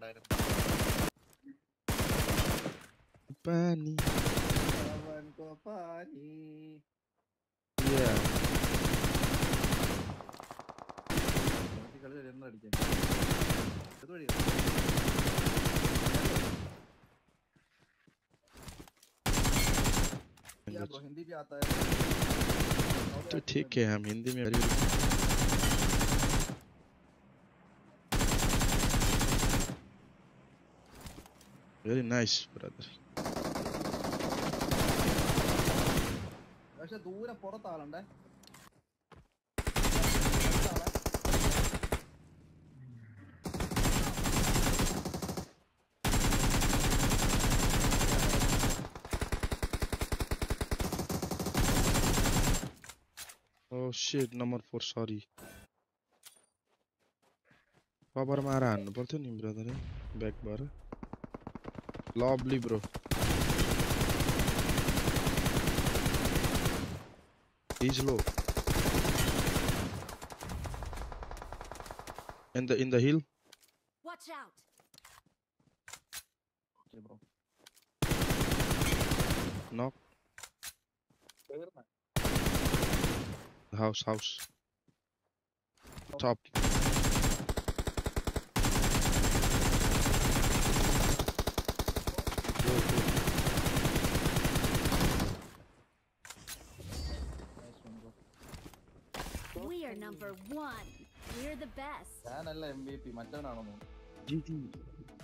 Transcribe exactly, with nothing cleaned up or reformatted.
ഉണ്ടായിരുന്നു. Pani. Kawan ko pani. Yeah. Nanti കളി എണ്ണ അടിക്കാൻ. ഇത് വഴി. क्या ब्रो हिंदी भी आता है? तो ठीक है हम हिंदी में very very nice brother. പക്ഷെ ദൂരെ പുറത്താളുണ്ടേ. Oh shit, number four, sorry. Babar mara hannu parthyo ni brother. Back bar. Lovely bro. He's low. In the in the hill. Watch out. Okay bro. Knock. House house. Top. Go, go. Nice one bro. We are number one. We're the best. ഞാനല്ല M V P മറ്റവനാണോ? G G.